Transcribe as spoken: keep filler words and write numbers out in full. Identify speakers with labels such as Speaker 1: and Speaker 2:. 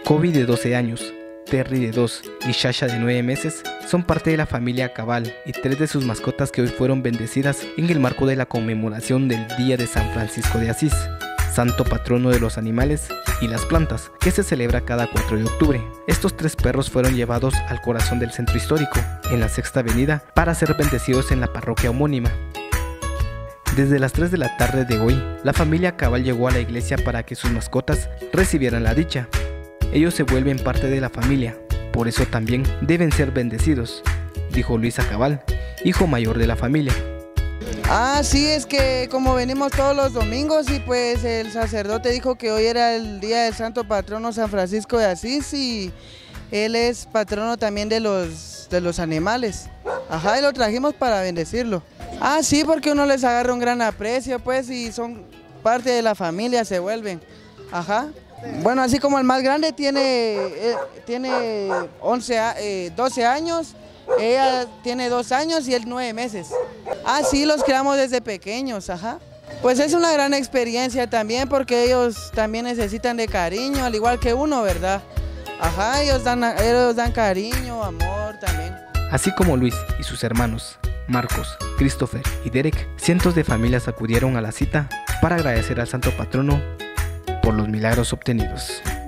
Speaker 1: Kobe, de doce años, Terry, de dos, y Shasha, de nueve meses, son parte de la familia Cabal y tres de sus mascotas que hoy fueron bendecidas en el marco de la conmemoración del Día de San Francisco de Asís, santo patrono de los animales y las plantas, que se celebra cada cuatro de octubre. Estos tres perros fueron llevados al corazón del centro histórico, en la Sexta Avenida, para ser bendecidos en la parroquia homónima. Desde las tres de la tarde de hoy, la familia Cabal llegó a la iglesia para que sus mascotas recibieran la dicha. Ellos se vuelven parte de la familia, por eso también deben ser bendecidos, dijo Luisa Cabal, hijo mayor de la familia.
Speaker 2: Ah, sí, es que como venimos todos los domingos y pues el sacerdote dijo que hoy era el día del santo patrono San Francisco de Asís y él es patrono también de los, de los animales. Ajá, y lo trajimos para bendecirlo. Ah, sí, porque uno les agarra un gran aprecio pues y son parte de la familia, se vuelven. Ajá. Bueno, así como el más grande tiene, eh, tiene once, eh, doce años, ella tiene dos años y él nueve meses. Ah, sí, los creamos desde pequeños, ajá. Pues es una gran experiencia también porque ellos también necesitan de cariño, al igual que uno, ¿verdad? Ajá, ellos dan, ellos dan cariño, amor también.
Speaker 1: Así como Luis y sus hermanos, Marcos, Christopher y Derek, cientos de familias acudieron a la cita para agradecer al santo patrono por los milagros obtenidos.